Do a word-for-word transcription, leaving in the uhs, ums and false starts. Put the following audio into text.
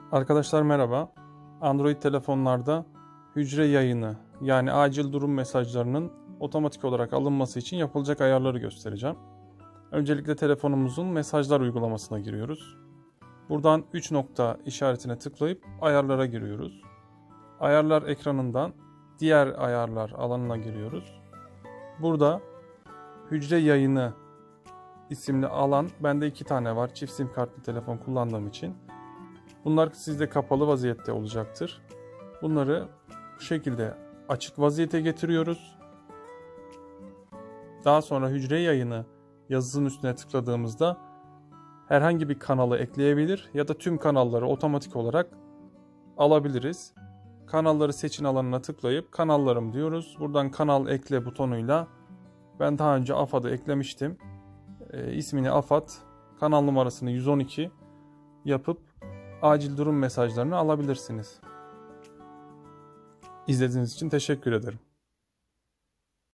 Arkadaşlar merhaba. Android telefonlarda hücre yayını yani acil durum mesajlarının otomatik olarak alınması için yapılacak ayarları göstereceğim. Öncelikle telefonumuzun mesajlar uygulamasına giriyoruz. Buradan üç nokta işaretine tıklayıp ayarlara giriyoruz. Ayarlar ekranından diğer ayarlar alanına giriyoruz. Burada hücre yayını isimli alan, bende iki tane var çift sim kartlı telefon kullandığım için. Bunlar sizde kapalı vaziyette olacaktır. Bunları bu şekilde açık vaziyete getiriyoruz. Daha sonra hücre yayını yazısının üstüne tıkladığımızda herhangi bir kanalı ekleyebilir ya da tüm kanalları otomatik olarak alabiliriz. Kanalları seçin alanına tıklayıp kanallarım diyoruz. Buradan kanal ekle butonuyla ben daha önce AFAD'ı eklemiştim. E, ismini AFAD, kanal numarasını yüz on iki yapıp acil durum mesajlarını alabilirsiniz. İzlediğiniz için teşekkür ederim.